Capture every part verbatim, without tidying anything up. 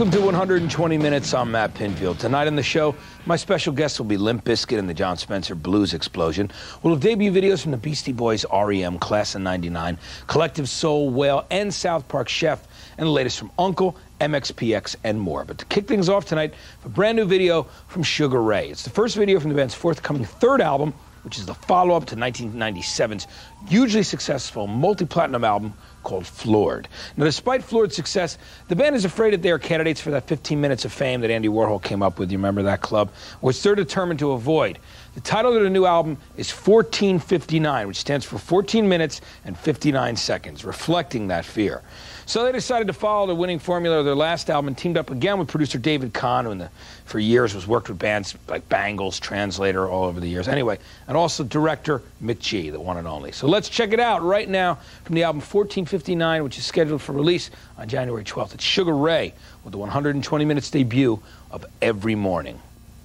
Welcome to one hundred twenty minutes. I'm Matt Pinfield. Tonight on the show, my special guests will be Limp Bizkit and the John Spencer Blues Explosion. We'll have debut videos from the Beastie Boys, R E M, Class of ninety-nine, Collective Soul, Whale, and South Park Chef, and the latest from Uncle, M X P X, and more. But to kick things off tonight, a brand new video from Sugar Ray. It's the first video from the band's forthcoming third album, which is the follow-up to nineteen ninety-seven's hugely successful multi-platinum album called Floored. Now, despite Floored's success, the band is afraid that they are candidates for that fifteen minutes of fame that Andy Warhol came up with. You remember that club? Which they're determined to avoid. The title of the new album is fourteen fifty-nine, which stands for fourteen minutes and fifty-nine seconds, reflecting that fear. So they decided to follow the winning formula of their last album and teamed up again with producer David Kahn, who in the, for years was worked with bands like Bangles, Translator, all over the years. Anyway, and also director Mick G, the one and only. So let's check it out right now from the album fourteen fifty-nine, which is scheduled for release on January twelfth. It's Sugar Ray with the one hundred twenty minutes debut of Every Morning.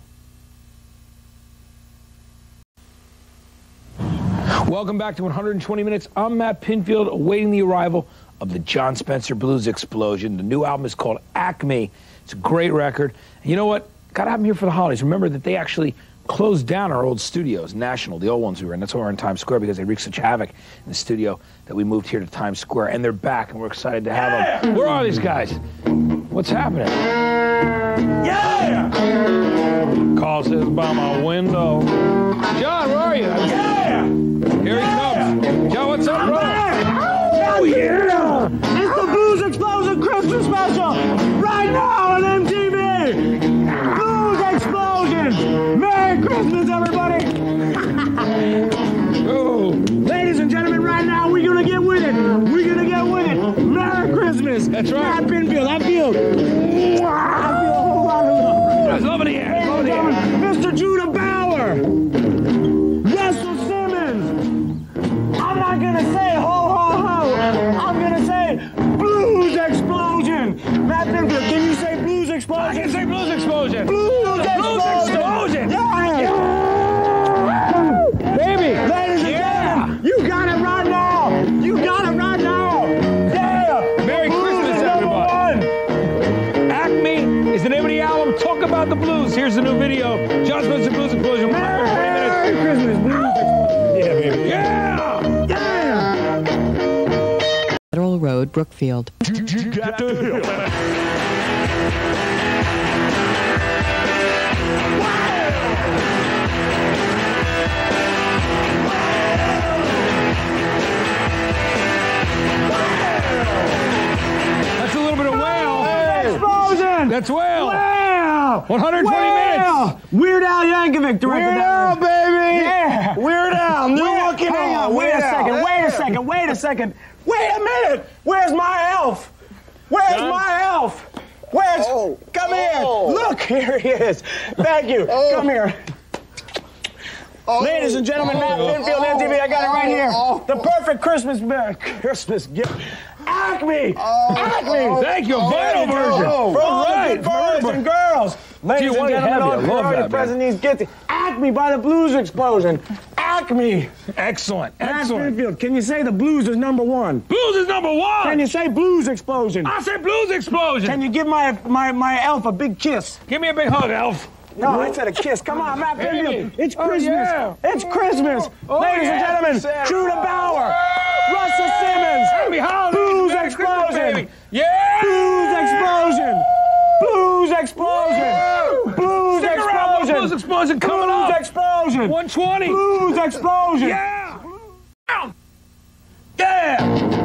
Welcome back to one hundred twenty minutes. I'm Matt Pinfield, awaiting the arrival of the John Spencer Blues Explosion. The new album is called Acme. It's a great record. And you know what? Gotta have them here for the holidays. Remember that they actually closed down our old studios, National, the old ones we were in. That's why we're in Times Square, because they wreaked such havoc in the studio that we moved here to Times Square. And they're back, and we're excited to have them. Where are these guys? What's happening? Yeah! Call says by my window. John, where are you? Yeah! Here he comes. John, what's up, bro? Oh, yeah! It's the Blues Explosion Christmas Special! Right now on M T V! Blues Explosion! Merry Christmas, everybody! Oh. Ladies and gentlemen, right now, we're gonna get with it! We're gonna get with it! Merry Christmas! That's right. Matt Pinfield, I feel... I feel a whole lot of love. That's love in the air. Love in the air. Mister Judah Bauer! Russell Simmons! I'm not gonna say ho ho ho! I'm gonna say Blues Explosion! Matt Pinfield, can you say Blues Explosion? I can say Blues Explosion. Blues Explosion! Blues Explosion! Yeah! yeah. Baby! Ladies and Yeah. gentlemen, you got it right now! You got it right now! Yeah! Merry Blues Christmas, is number everybody. one. Acme is the name of the album. Talk about the blues. Here's the new video. John Spencer Blues Explosion. Merry Christmas, Blues Explosion! Yeah, baby. Yeah! Yeah! Federal Road, Brookfield. You got to. That's a little bit of Whale. Explosion! That's Whale. Wow! one hundred twenty minutes. Weird Al Yankovic directed Weird that Al, movie. baby! Yeah! Weird Al, new Wait, looking hang Al. on, wait a Weird Al. second, wait a Yeah. second, wait a second. Wait a minute! Where's my elf? Where's John? my elf? Where's... Oh. Come Oh. here! Look, here he is. Thank you. Oh. Come here. Oh. Ladies and gentlemen, Matt Oh. Pinfield, M T V, I got it right here. Oh. The perfect Christmas uh, Christmas gift. Acme! Oh. Acme! Oh. Thank you. A Oh. vinyl version. Oh. For all Right. the boys and girls. Ladies Gee, and what a gentlemen, heavy. I all love already that, present these gifts. Acme by the Blues Explosion. Acme! Excellent. Matt Excellent. Pinfield, can you say the blues is number one? Blues is number one. Can you say Blues Explosion? I say Blues Explosion. Can you give my my my elf a big kiss? Give me a big hug, Elf. No, I said a kiss. Come on, Matt Hey. Pinfield. It's Oh, Christmas. yeah. It's Christmas. Oh, Ladies yeah. and gentlemen, Santa. Judah Bauer, Russell Simmons, Happy holidays. Blues Merry Christmas, Explosion. baby. Yeah. Blues Explosion. Blues Explosion. Blues Stick around. Explosion. Blues Explosion coming Blues up. Explosion. one twenty. Blues Explosion. Yeah. Yeah.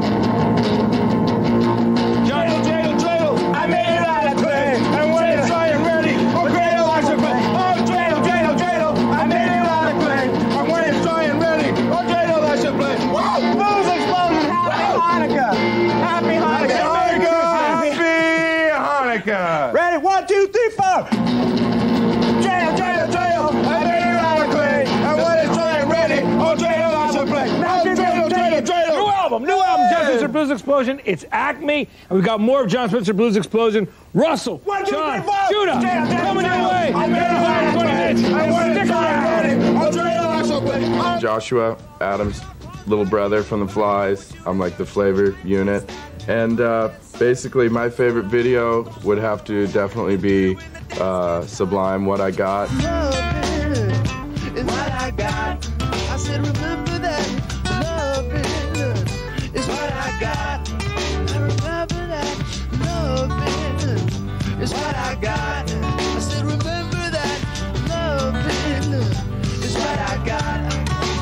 Dreidel, dreidel, dreidel. I made it out of clay. And when it's dry and ready, oh, dreidel, I should play. Oh, dreidel, dreidel, dreidel. I made it out of clay. And when it's dry and ready, oh, dreidel, I should play. Woo! Blues Explosion. Happy Hanukkah. Happy Hanukkah. Merry Christmas. Happy Hanukkah. Ready? One, two, three, four. Dreidel, dreidel, dreidel. I made it out of clay. And when it's dry and ready, oh, dreidel, I should play. Oh, dreidel, dreidel, dreidel. New album, new album, John Spencer Blues Explosion. It's Acme, and we've got more of John Spencer Blues Explosion. Russell, One, two, John, three, four. Judah, Dreidel, dreidel, coming your dreidel. way. I made it out of clay. Stick And when it's dry and around. ready, oh, dreidel, I should play. Oh, Joshua, Adam's little brother from the Flies. I'm like the flavor unit. And uh, basically, my favorite video would have to definitely be uh, Sublime, What I Got. Loving is what I got. I said, remember that. Loving is what I got. I remember that. Loving is what I got. I said, remember that. Loving is what I got.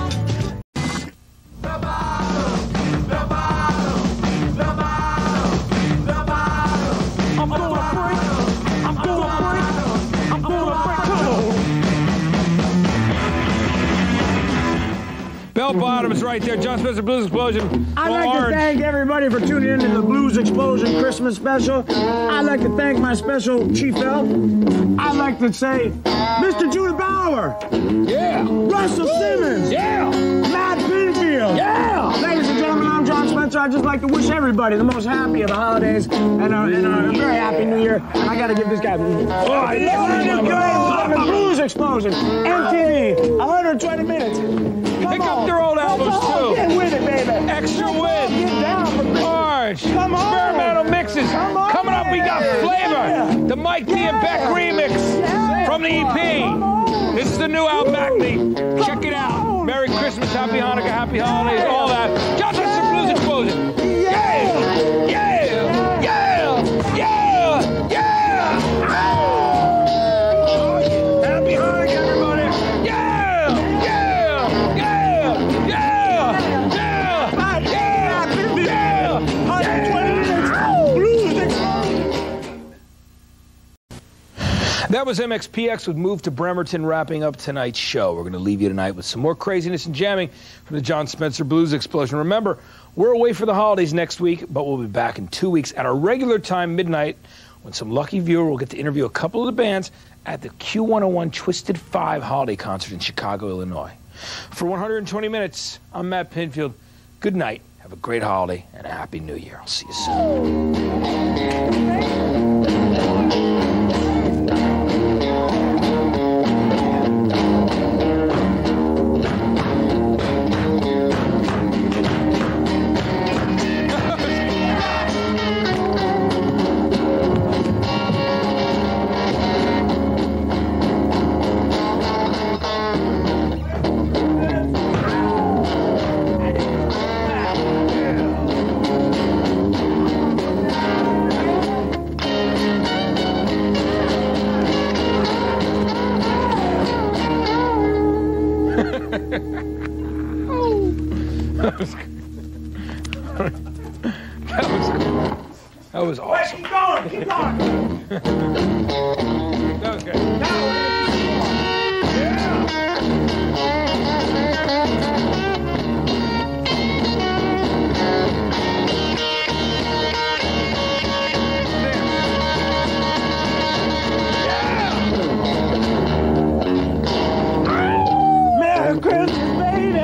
The bottle, the bottle, the bottle, the bottle. I'm gonna break. I'm gonna break. I'm gonna break. Come on. Bell bottoms right there. John Spencer Blues Explosion. I'd like Orange. to thank everybody for tuning in to the Blues Explosion Christmas special. I'd like to thank my special Chief L. I'd like to say Mister Judah Bauer. Yeah. Russell Simmons. Yeah. Matt Pinfield. Yeah. Ladies and gentlemen, I'm John Spencer. I'd just like to wish everybody the most happy of the holidays and a, and a very happy New Year. And I got to give this guy. Oh, I love it. Blues Explosion. M T V. one hundred twenty minutes. Come Pick on. up their old albums, Come on, too. Get with it, baby. Extra Come on, win. Get down for Christmas. Orange. Come on. Experimental mixes. Come on. Coming up, we got Flavor. Yeah. The Mike D and Beck Yeah. remix Yeah. from the E P. Come on. This is the new album, Acme. Check it out. Merry Christmas, Happy Hanukkah, Happy Holidays, all that. John Spencer Blues Explosion. Yeah. Yeah. Yeah. Yeah. Yeah. Happy Hanukkah, everybody. Yeah. Yeah. Yeah. Yeah. Yeah. Yeah. Yeah. Blues Explosion. That was M X P X with Move to Bremerton wrapping up tonight's show. We're going to leave you tonight with some more craziness and jamming from the John Spencer Blues Explosion. Remember, we're away for the holidays next week, but we'll be back in two weeks at our regular time, midnight, when some lucky viewer will get to interview a couple of the bands at the Q one oh one Twisted five holiday concert in Chicago, Illinois. For one hundred twenty minutes, I'm Matt Pinfield. Good night. Have a great holiday and a happy new year. I'll see you soon. That was that was that was awesome. Keep going, keep going. That was great. Merry Christmas, baby.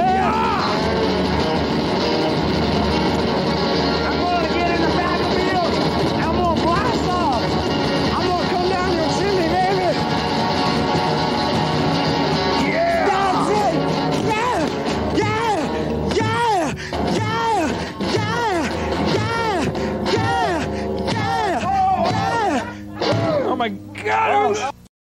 I'm gonna get in the back of the wheel. I'm gonna blast off. I'm gonna come down to the chimney, baby. Yeah. That's it. Yeah. Yeah. Yeah. Yeah. Yeah. Yeah. Yeah. Yeah. Yeah. Oh my God! It was